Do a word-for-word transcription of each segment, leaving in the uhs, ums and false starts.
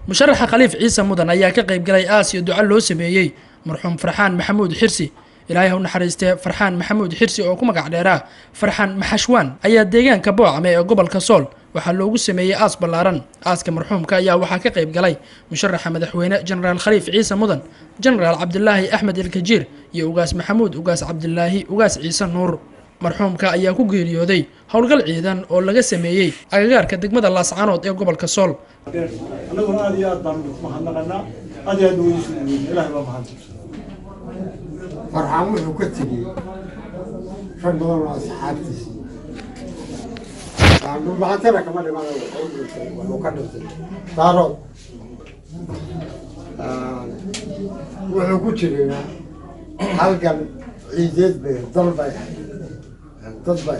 مشرح خليف عيسى مدن ayaa ka qayb galay aasiya duca loo sameeyay marxuum Farxaan Maxamuud Xirsi ilaahay u naxariistay Farxaan Maxamuud Xirsi oo ku magac dheeraa Farxaan Maxashwaan ayaa deegaanka Boocame ee gobolka Sool waxa loogu sameeyay aas balaaran aaska marxuumka ayaa waxa ka qayb galay musharaxa madaxweyne General Khaliif Ciise Mudan General Cabdullaahi Axmed Ilkajiir iyo ugaas Maxamuud ugaas Cabdullaahi ugaas Ciise Nuur marxuumka ayaa ku geeriyooday howlgal ciidan oo laga sameeyay agagaarka degmada Laascaanood ee gobolka Sool anaguna aad iyo aad baan mahadnaqanaa aad iyo aad u weydiisay ilaahay baa mahadsan Farxaan wuxuu ka tagay rag badan oo asxaabtiisa aan maantana kama dhiman oo ka dhintay taaro wuxuu ku jiray halkan ciideed bay dalbay dad bay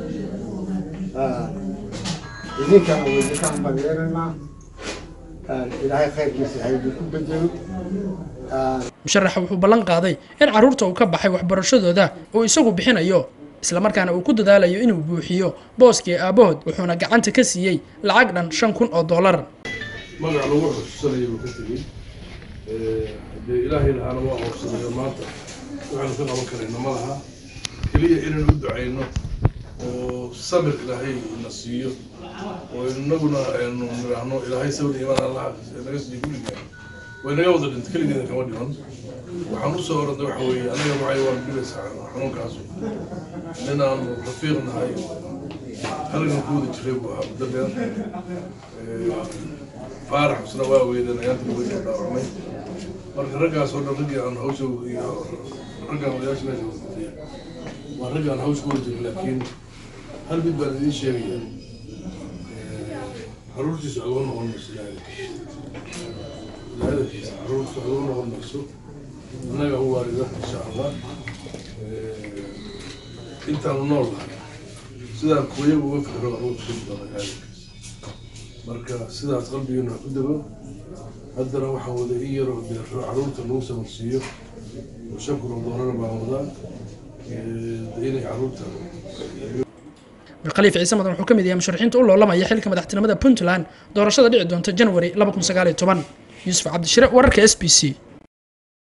idinka oo idinka bangeerna ilaahay khayrkiisa hay ku bedelo musharax wuxuu ballan qaaday in caruurta uu ka baxay waxbarashadooda oo isagu bixinayo isla markaana uu ku dadaalayo inuu buuxiyo booskii aabahood wuxuuna gacanta ka siiyay lacag dhan shan kun oo dollar magac lagu xusuusanayo ka tagay ee ilaahay lahaana waa qorsanayo maanta waxaan ka qaban karayna malaha kaliya inaan u duceyno oo samir ilaahay na siiyo oo inaguna aynu niraahno ilaahay sawir iimaan allah naga siiyo kulliga waynaga wada dhintay kaligeeda kama dhiman waxaan u soo orday waxa weeye aniga waxay waan dhibaysaa xanuunkaas in aan rafiiq nahay halkan ku wada jiray buu ahaa muddo dheer faarax isna waa weydeen ayaanta lagu soo dhaawacmay marka raggaas oo dhan raggii aan hawsha iyo raggaan wadayaasha meesha wadaya waa ragga aan hawsha ku wada jirin laakiin hal mid baan idiin sheegaya caruurtiisu agoon noqon mayso هذا عروض حضورنا والنقصو أنا هو والده إن شاء الله أنت النور سيدا كويه وفكر عروض شدة هذا مركا سيدا قلبي إنه كدبه هذا روح ودائية عروض النوسة والسير وشكر ظهرنا مع رمضان دينك عروضها Khaliif Ciise Mudan wuxuu kamid yahay musharaxiinta u loolamaya xilka madaxtinimada Puntland doorashada dhici doonta January laba kun sagaal iyo toban Yusuf Cabdi Shire wararka S B C